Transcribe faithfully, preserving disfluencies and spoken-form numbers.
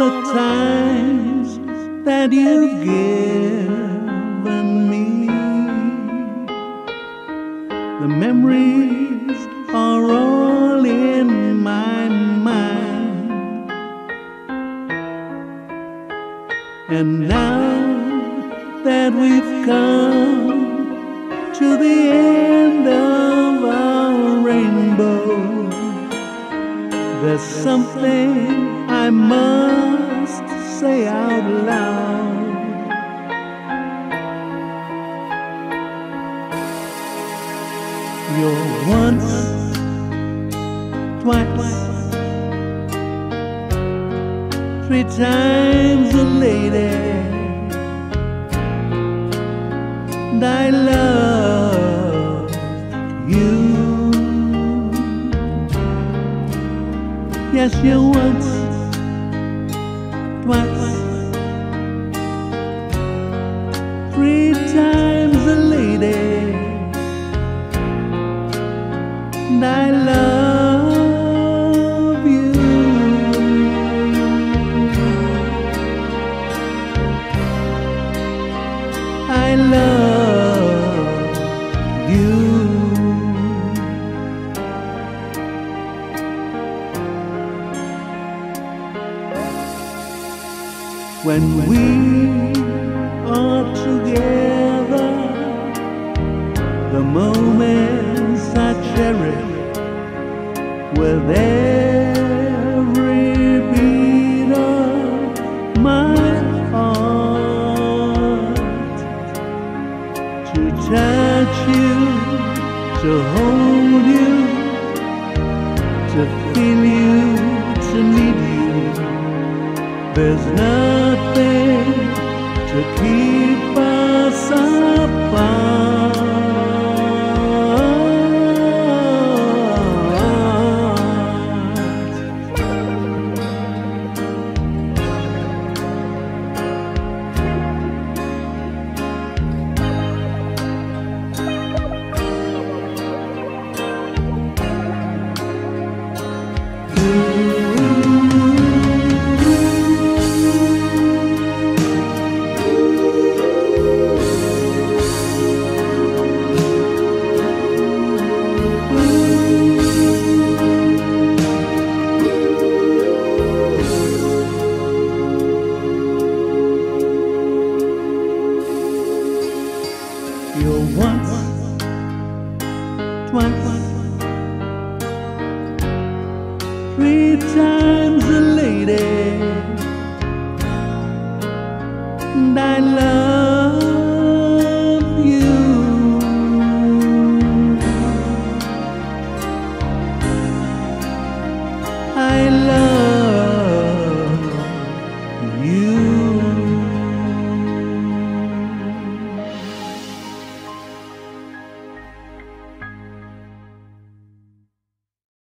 the times that you've given me. The memories are all in my mind. And now that we've come to the end of our rainbow, there's something I must say out loud. You're once, twice, three times a lady, and I love you. Yes, you're once, twice, three times a lady, and I love you. I love you. When we are together, the moments I cherish with every beat of my heart. To touch you, to hold you, to feel you, to need you. There's nothing to keep us apart. You're once, twice, three times a lady, and I love